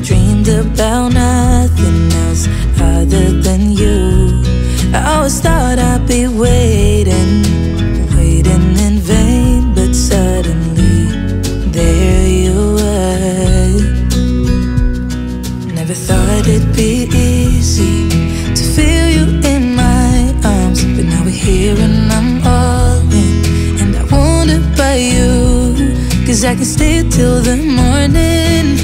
dreamed about nothing else other than you. I always thought I'd be waiting, waiting in vain, but suddenly there you were. Never thought it'd be easy to feel you in my arms, but now we're here and I'm all in, and I wonder about you, 'cause I can stay till the morning.